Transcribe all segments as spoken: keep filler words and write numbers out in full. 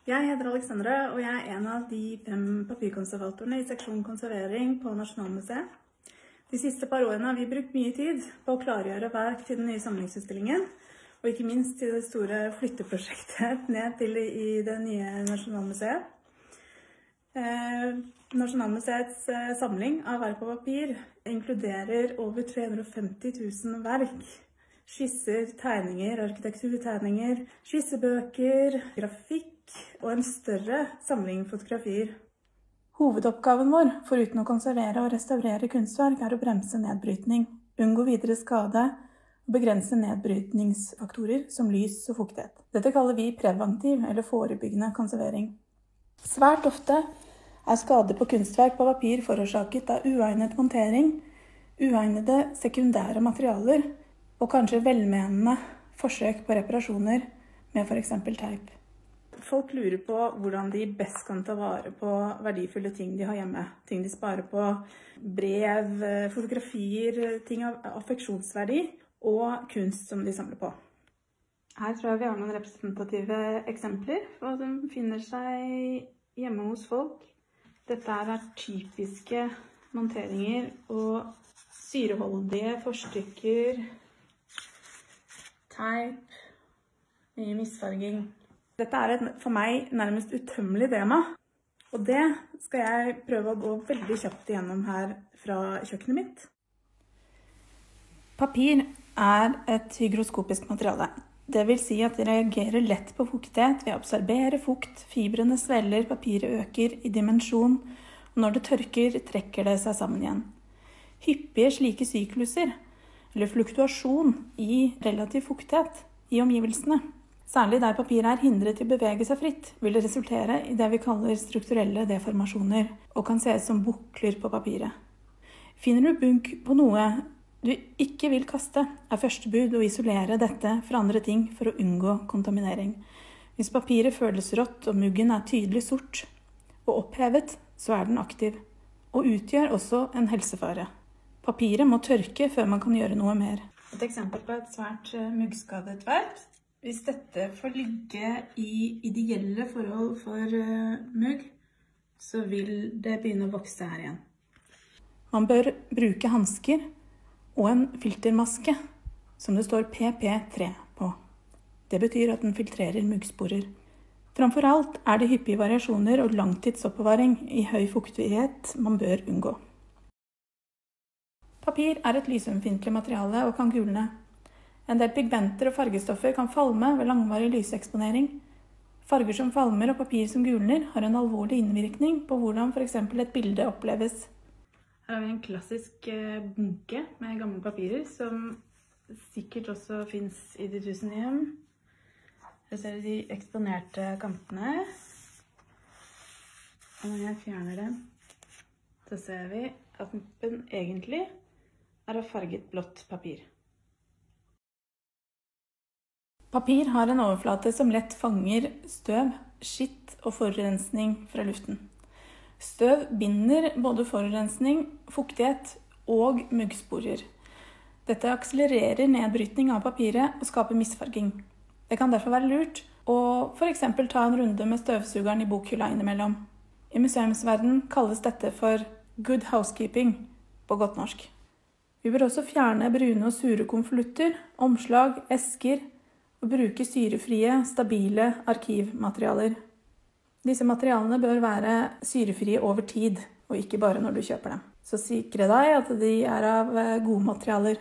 Jeg heter Alexandra, og jeg er en av de fem papirkonservatorene i seksjon konservering på Nasjonalmuseet. De siste par årene har vi brukt mye tid på å klargjøre verk til den nye samlingsutstillingen, og ikke minst til det store flytteprosjektet ned til i det nye Nasjonalmuseet. Eh, Nasjonalmuseets eh, samling av verk på papir inkluderer over tre hundre og femti tusen verk. Skisser, tegninger, arkitekturtegninger, skissebøker, grafikk og en større samling fotografier. Hovedoppgaven vår, foruten å konservere og restaurere kunstverk, er å bremse nedbrytning, unngå videre skade og begrense nedbrytningsfaktorer som lys og fuktighet. Dette kaller vi preventiv eller forebyggende konservering. Svært ofte er skade på kunstverk på papir forårsaket av uegnet montering, uegnede sekundære materialer og kanskje velmenende forsøk på reparasjoner med for eksempel teip. Folk lurer på hvordan de best kan ta vare på verdifulle ting de har hjemme. Ting de sparer på, brev, fotografier, ting av affeksjonsverdi og kunst som de samler på. Her tror jeg vi har noen representative eksempler på hva som befinner seg hjemme hos folk. Dette er typiske monteringer og syreholdige forstykker, teip, mye misfarging. Dette er et for meg nærmest utømmelig tema, og det skal jeg prøve å gå veldig kjapt igjennom her fra kjøkkenet mitt. Papir er et hygroskopisk materiale. Det vil si at det reagerer lett på fuktighet ved å absorbere fukt, fibrene sveller, papiret øker i dimensjon, og når det tørker, trekker det seg sammen igjen. Hyppige slike sykluser, eller fluktuasjon i relativ fuktighet i omgivelsene, særlig der papiret er hindret til å bevege seg fritt, vil det resultere i det vi kaller strukturelle deformasjoner, og kan ses som bukler på papiret. Finner du bugg på noe du ikke vil kaste, er første bud å isolere dette fra andre ting for å unngå kontaminering. Hvis papiret føles rått og muggen er tydelig sort og opphevet, så er den aktiv, og utgjør også en helsefare. Papiret må tørke før man kan gjøre noe mer. Et eksempel på et svært muggskadet verk. Hvis dette får ligge i ideelle forhold for uh, mugg, så vil det begynne å vokse her igjen. Man bør bruke handsker og en filtermaske som det står P P tre på. Det betyr at den filtrerer muggsporer. Framfor alt er det hyppige variasjoner og langtidsoppbevaring i høy fuktighet man bør unngå. Papir er et lysømfintlig materiale og kan gulne. En del pigmenter og fargestoffer kan falme ved langvarig lyseksponering. Farger som falmer og papir som gulner har en alvorlig innvirkning på hvordan for eksempel et bilde oppleves. Her har vi en klassisk bunke med gamle papirer som sikkert også finnes i de tusen hjem. Her ser du de eksponerte kantene. Og når jeg fjerner dem, så ser vi at den egentlig er av farget blått papir. Papir har en overflate som lett fanger støv, skitt og forurensning fra luften. Støv binder både forurensning, fuktighet og muggsporer. Dette akselererer nedbrytning av papiret og skaper misfarging. Det kan derfor være lurt å for eksempel ta en runde med støvsugeren i bokhylla innimellom. I museumsverdenen kalles dette for good housekeeping på godt norsk. Vi bør også fjerne brune og sure konvolutter, omslag, esker, og bruke syrefrie, stabile arkivmaterialer. Disse materialene bør være syrefrie over tid, og ikke bare når du kjøper dem. Så sikre deg at de er av gode materialer.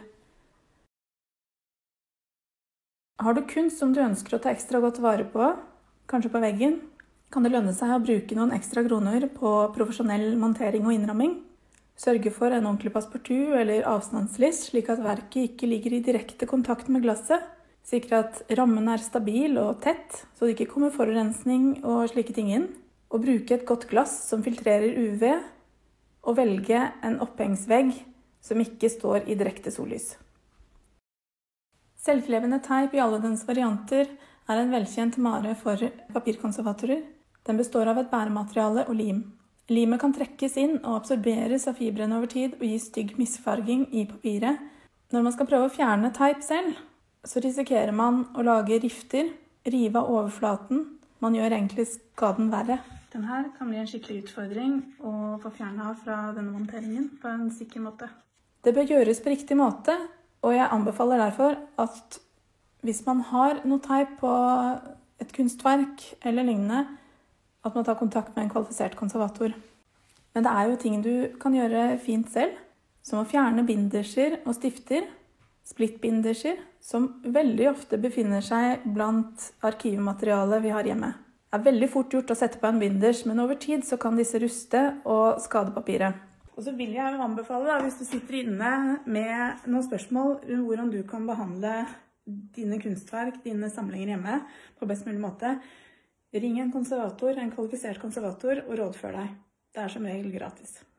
Har du kunst som du ønsker å ta ekstra godt vare på, kanskje på veggen, kan det lønne seg å bruke noen ekstra kroner på profesjonell montering og innramming. Sørge for en ordentlig passepartout eller avstandslist, slik at verket ikke ligger i direkte kontakt med glasset. Sikre at rammen er stabil og tett, så det ikke kommer forurensning og slike ting inn. Og bruke et godt glass som filtrerer U V, og velge en opphengsvegg som ikke står i direkte sollys. Selvklebende teip i alle dens varianter er en velkjent mare for papirkonservatorer. Den består av et bæremateriale og lim. Limet kan trekkes inn og absorberes av fibrene over tid og gi stygg misfarging i papiret. Når man skal prøve å fjerne teip selv, så risikerer man å lage rifter, rive av overflaten Man gjør egentlig skaden verre. Den her kan bli en skikkelig utfordring å få fjernet fra denne monteringen på en sikker måte. Det bør gjøres på riktig måte, og jeg anbefaler derfor at hvis man har noe teip på et kunstverk eller lignende, at man tar kontakt med en kvalifisert konservator. Men det er jo ting du kan gjøre fint selv, som å fjerne binderser og stifter, splittbinderser, som veldig ofte befinner seg blant arkivmaterialet vi har hjemme. Det er veldig fort gjort å sette på en binders, men over tid så kan disse ruste og skade papiret. Og så vil jeg anbefale, da, hvis du sitter inne med noen spørsmål om hvordan du kan behandle dine kunstverk, dine samlinger hjemme på best mulig måte, ring en konservator, en kvalifisert konservator, og rådfør deg. Det er som regel gratis.